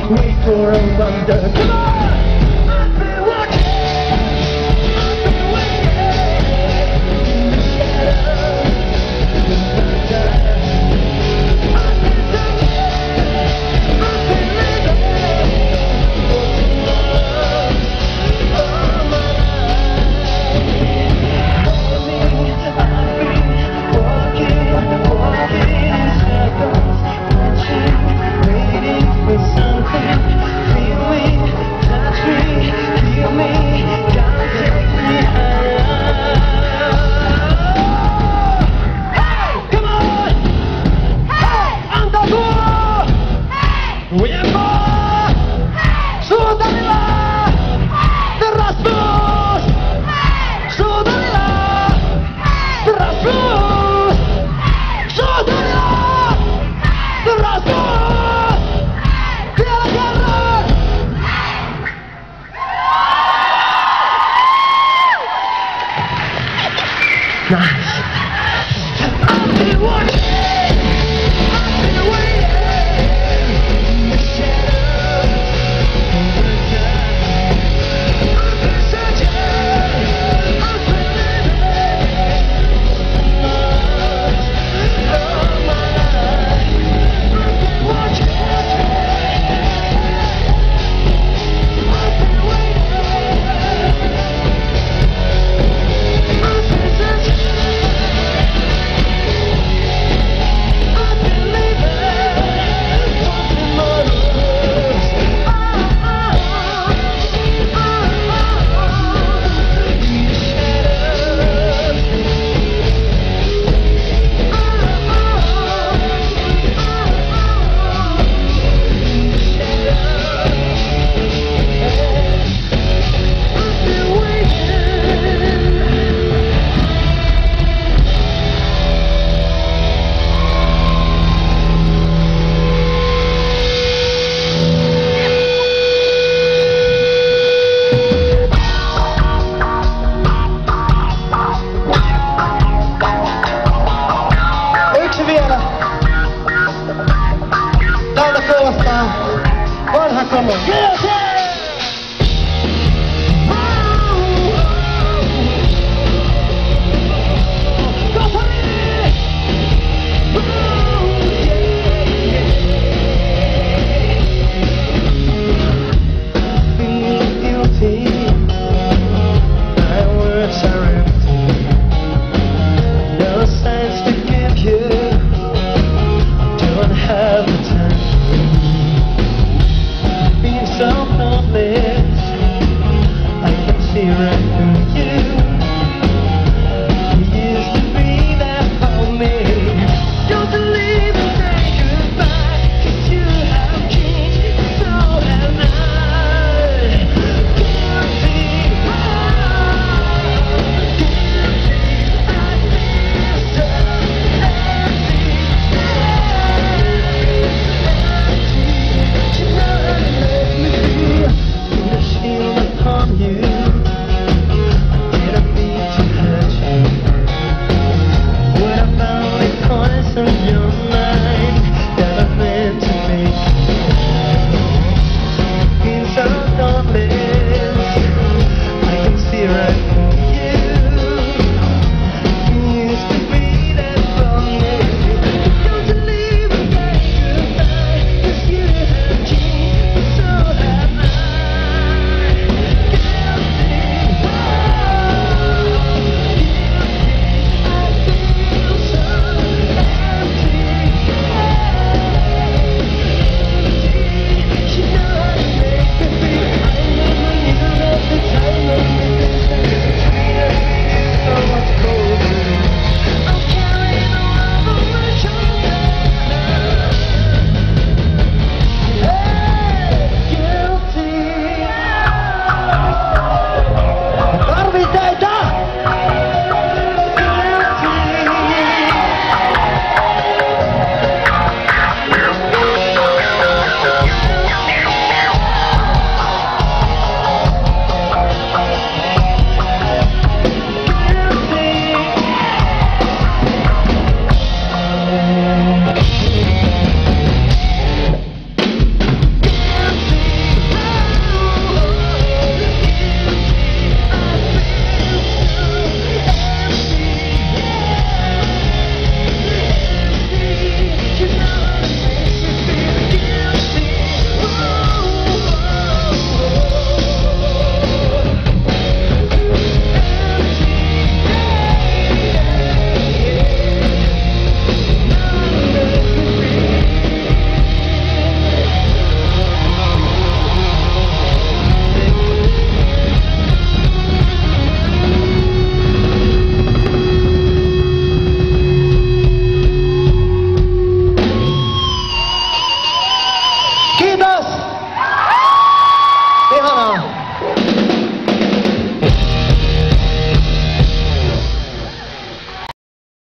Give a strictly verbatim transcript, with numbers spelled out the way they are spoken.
wait for a wonder. Come on! I've been watching, I've been waiting in the shadows, in the dark. I've been searching, I've been living for some love all my life. For me, I've been walking, walking in circles, watching, waiting for something. Feel me, touch me, heal me, God take me higher. Hey, come on! Hey, Andalusia! Hey, Wiemba! Hey, Sudalila! Hey, the Rasmus! Hey, Sudalila! Hey, the Rasmus! Hey, Sudalila! Hey, the Rasmus! Hey, Via la guerra! Nice. I've been watching, I've been waiting in the shadows, in the dark. I've been searching, I've been living for love all my life. I've been watching, I've been waiting, I've been searching. I've been living for tomorrows. Oh, oh, oh, oh, in the shadows. Oh, oh, oh, in the shadows. I've been waiting. Yksi vielä. Laula kovastaan. Vanha kamo. Yeah, yeah!